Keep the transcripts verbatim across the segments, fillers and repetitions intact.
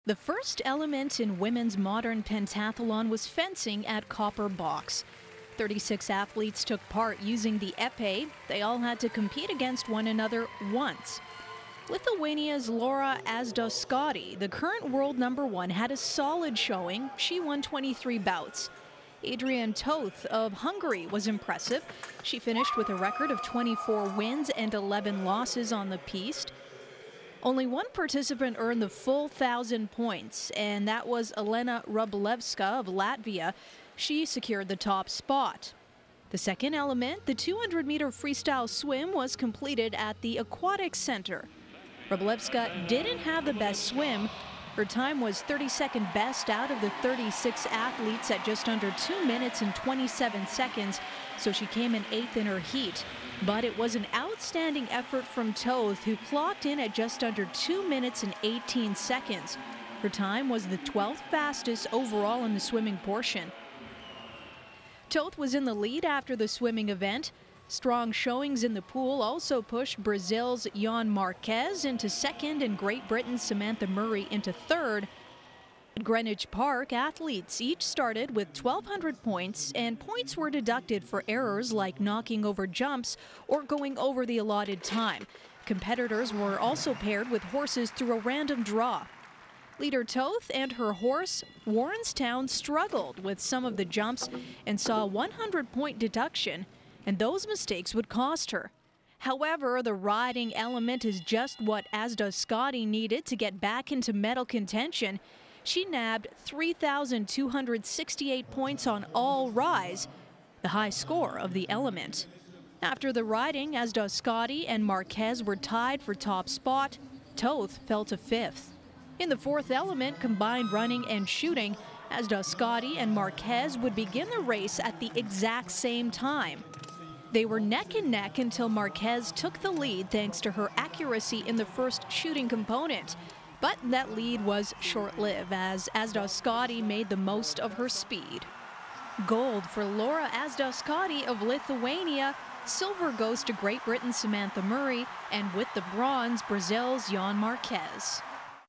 The first element in women's modern pentathlon was fencing at Copper Box. thirty-six athletes took part using the épée. They all had to compete against one another once. Lithuania's Laura Asadauskaite, the current world number one, had a solid showing. She won twenty-three bouts. Adrian Toth of Hungary was impressive. She finished with a record of twenty-four wins and eleven losses on the piste. Only one participant earned the full thousand points, and that was Elena Rublevska of Latvia. She secured the top spot. The second element, the two hundred meter freestyle swim, was completed at the Aquatic Center. Rublevska didn't have the best swim. Her time was thirty-second best out of the thirty-six athletes at just under two minutes and twenty-seven seconds, so she came in eighth in her heat. But it was an outstanding effort from Toth, who clocked in at just under two minutes and eighteen seconds. Her time was the twelfth fastest overall in the swimming portion. Toth was in the lead after the swimming event. Strong showings in the pool also pushed Brazil's Yane Marques into second and Great Britain's Samantha Murray into third. At Greenwich Park, athletes each started with twelve hundred points, and points were deducted for errors like knocking over jumps or going over the allotted time. Competitors were also paired with horses through a random draw. Leader Toth and her horse, Warrenstown, struggled with some of the jumps and saw a one hundred point deduction, and those mistakes would cost her. However, the riding element is just what Asadauskaite needed to get back into medal contention. She nabbed three thousand two hundred sixty-eight points on all rise, the high score of the element. After the riding, Asadauskaite and Marques were tied for top spot. Toth fell to fifth. In the fourth element, combined running and shooting, Asadauskaite and Marques would begin the race at the exact same time. They were neck and neck until Marques took the lead thanks to her accuracy in the first shooting component. But that lead was short-lived as Asadauskaite made the most of her speed. Gold for Laura Asadauskaite of Lithuania. Silver goes to Great Britain's Samantha Murray, and with the bronze, Brazil's Yane Marques.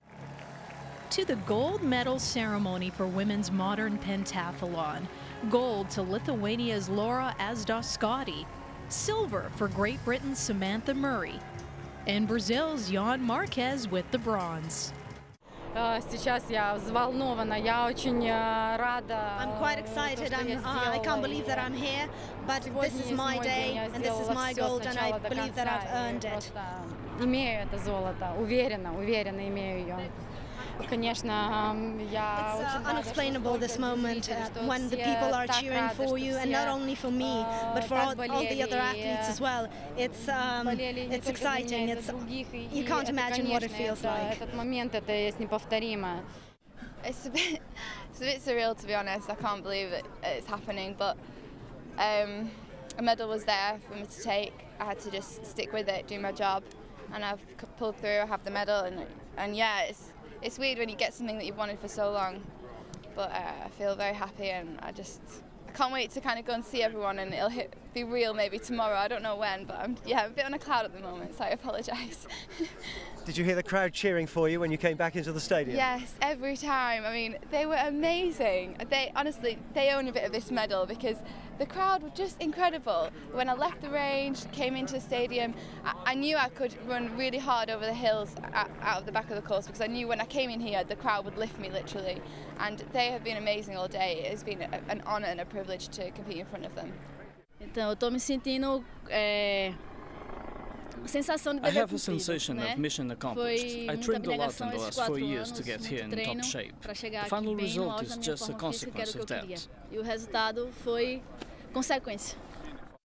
To the gold medal ceremony for women's modern pentathlon. Gold to Lithuania's Laura Asadauskaite. Silver for Great Britain's Samantha Murray. And Brazil's Yane Marques with the bronze. Сейчас я взволнована, я очень рада. I'm quite excited. I'm, uh, I can't believe that I'm here, but this is my day and this is my gold, and I believe that I've earned it. Имею это золото, уверена, уверена имею ее. Конечно, я It's uh, unexplainable, this moment uh, when the people are cheering for you, and not only for me, but for all, all the other athletes as well. It's um, it's exciting. It's you can't imagine what it feels like. Этот момент это есть неповторимо. It's a bit, it's a bit surreal, to be honest. I can't believe that it's happening, but um, a medal was there for me to take. I had to just stick with it, do my job, and I've pulled through. I have the medal, and and yeah, it's. It's weird when you get something that you've wanted for so long, but uh, I feel very happy, and I just I can't wait to kind of go and see everyone, and it'll hit, be real maybe tomorrow. I don't know when, but I'm yeah I'm a bit on a cloud at the moment, so I apologise. Did you hear the crowd cheering for you when you came back into the stadium? Yes, every time. I mean, they were amazing. They honestly, they own a bit of this medal because the crowd were just incredible. When I left the range, came into the stadium, I, I knew I could run really hard over the hills out, out of the back of the course, because I knew when I came in here, the crowd would lift me literally. And they have been amazing all day. It's been a, an honour and a privilege to compete in front of them. Então, eu tô me sentindo é... I have a sensation of mission accomplished. I trained a lot in the last four years to get here in top shape. The final result is just a consequence of that. E o resultado foi consequência.